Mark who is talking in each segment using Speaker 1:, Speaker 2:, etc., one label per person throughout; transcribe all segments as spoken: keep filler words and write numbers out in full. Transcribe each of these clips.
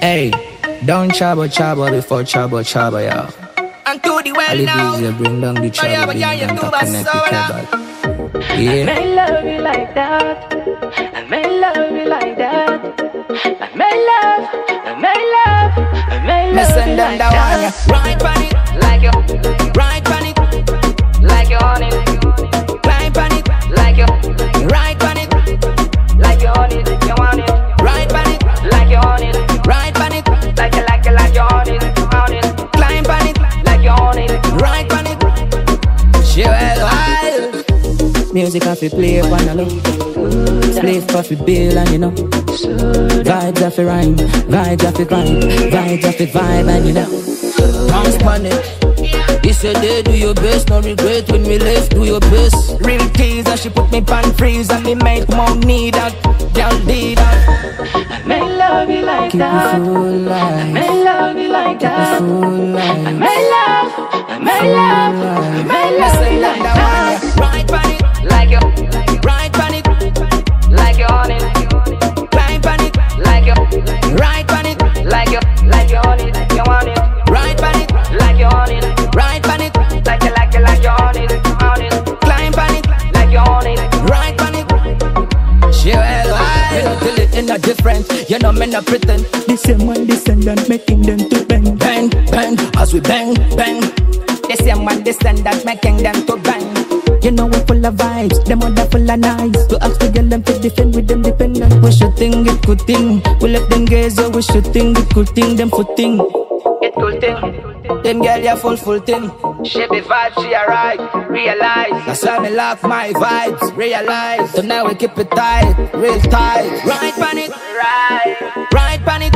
Speaker 1: Hey, don't trouble trouble before trouble trouble, y'all.
Speaker 2: And to the well
Speaker 1: Ali
Speaker 2: now.
Speaker 1: Breezy bring down the trouble,
Speaker 2: yeah,
Speaker 1: bring
Speaker 2: yeah, you
Speaker 1: down
Speaker 2: do
Speaker 1: to
Speaker 2: my
Speaker 1: connect
Speaker 2: soul,
Speaker 1: with
Speaker 2: uh.
Speaker 1: your
Speaker 3: I
Speaker 1: yeah.
Speaker 3: may love you like that. I may love you like that. I may love, I may love, I may
Speaker 2: Me
Speaker 3: love you
Speaker 2: send them
Speaker 3: like
Speaker 2: the one,
Speaker 3: that.
Speaker 2: yeah. Right on it,
Speaker 3: Like you,
Speaker 2: right on it,
Speaker 3: like you on it.
Speaker 2: climb on it,
Speaker 3: Like you,
Speaker 2: right on it,
Speaker 3: like you on it. You want it.
Speaker 2: right on it,
Speaker 3: Like you on it.
Speaker 2: right on it,
Speaker 3: Like you, like you, like you on it. On it.
Speaker 2: climb on it,
Speaker 3: Like you on it.
Speaker 2: right on it. She well wild.
Speaker 1: Music have to play up on a low. Slave coffee bill and you know vibes have to rhyme, vibes have to vibe, vibes have to vibe and you know
Speaker 2: Bounce on it. He said they do your best, no regret when we left, do your best. Real teaser, she put me pan freeze and me make more need that. Girl did that.
Speaker 3: I may love you like
Speaker 1: keep it
Speaker 3: that.
Speaker 1: full
Speaker 3: I
Speaker 1: life,
Speaker 3: may love you like
Speaker 1: keep it
Speaker 3: that.
Speaker 1: full
Speaker 3: I
Speaker 1: life.
Speaker 3: may love, I may love, I may
Speaker 2: Me
Speaker 3: love
Speaker 2: send
Speaker 3: you
Speaker 2: them
Speaker 3: like
Speaker 2: the one,
Speaker 3: that.
Speaker 2: yeah. Right on it,
Speaker 3: Like you,
Speaker 2: right on it,
Speaker 3: like you on it.
Speaker 2: climb on it,
Speaker 3: Like you,
Speaker 2: right on it,
Speaker 3: like you, like you on it. You want it.
Speaker 2: right on it,
Speaker 3: Like you on it.
Speaker 2: right on it,
Speaker 3: Like you, like you, like you on it. On it.
Speaker 2: climb on it,
Speaker 3: Like you on it.
Speaker 2: right on it. She well wild, till it in a different. You know me not pretend.
Speaker 1: The same one descendant making them to bend.
Speaker 2: Bang, bang, as we bang, bang. The same one descendant making them to bang.
Speaker 1: You know we full of vibes, them other full of nice. To ask to get them to defend with them dependent. We should think it good thing. We let them gaze, so we should think it good thing. Them footing.
Speaker 3: It cool thing.
Speaker 2: Them girl ya full full thing.
Speaker 3: She be vibe, she alright. Realize.
Speaker 2: That's why me lock my vibes. Realize. So now we keep it tight, real tight. Right on it,
Speaker 3: Right.
Speaker 2: right on it,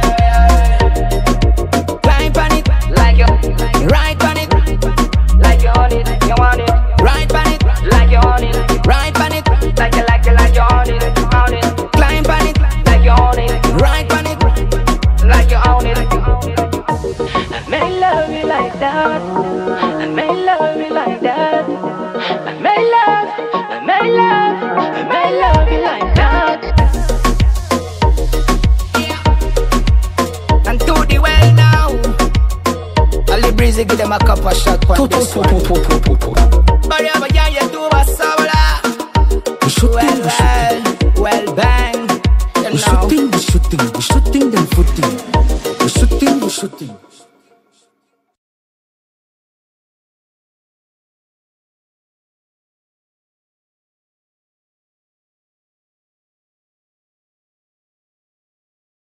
Speaker 2: climb on it,
Speaker 3: Like you,
Speaker 2: right on it,
Speaker 3: like you on it. You want it.
Speaker 2: right on it,
Speaker 3: Like you on it.
Speaker 2: right on it,
Speaker 3: Like you, like you, like you on it. On it.
Speaker 2: climb on it,
Speaker 3: Like you on it.
Speaker 2: right on it.
Speaker 3: Like you own it. I may love you like that. I may love you like that. I may love, I may love, I may love you like that.
Speaker 2: And to the well now. Ali Breezy give them a cup of shot for this one. But yeah, but yeah, you do a soda.
Speaker 1: We shooting,
Speaker 2: Well,
Speaker 1: we shooting,
Speaker 2: well, well, bang. You
Speaker 1: we
Speaker 2: know.
Speaker 1: shooting, we shooting, we shooting them footing. We shooting, we shooting.